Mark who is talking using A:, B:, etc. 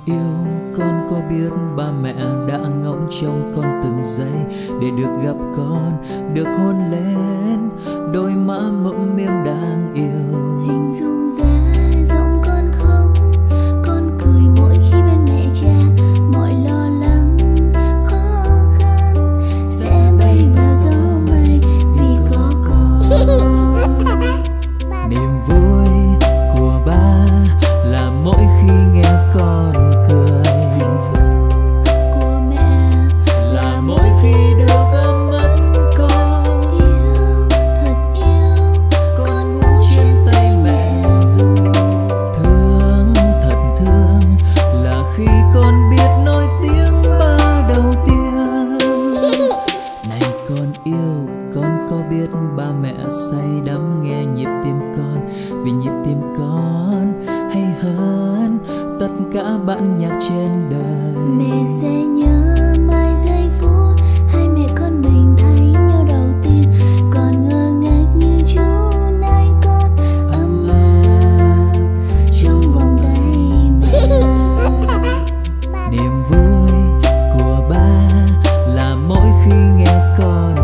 A: yêu, con có biết ba mẹ đã ngóng trông con từng giây để được gặp con, được hôn lên đôi má mũm mĩm đáng yêu.
B: Hình dung ra giọng con khóc, con cười mỗi khi bên mẹ cha, mọi lo lắng khó khăn sẽ bay vào gió mây vì có con.
A: Niềm vui của ba là mỗi khi nghe con cười,
B: Hạnh phúc của mẹ
A: là mỗi khi được ấm ấm con.
B: yêu, thật yêu,
A: Con ngủ trên tay mẹ ru, thương thật thương là khi con biết nói tiếng ba đầu tiên. Này con yêu, con có biết ba mẹ say đắm nghe nhịp tim con, vì nhịp tim con hay hơn tất cả bản nhạc trên đời.
B: mẹ sẽ nhớ mai giây phút hai mẹ con mình thấy nhau đầu tiên, còn ngơ ngác như chú nai con ấm áp trong vòng tay mẹ.
A: Niềm vui của ba là mỗi khi nghe con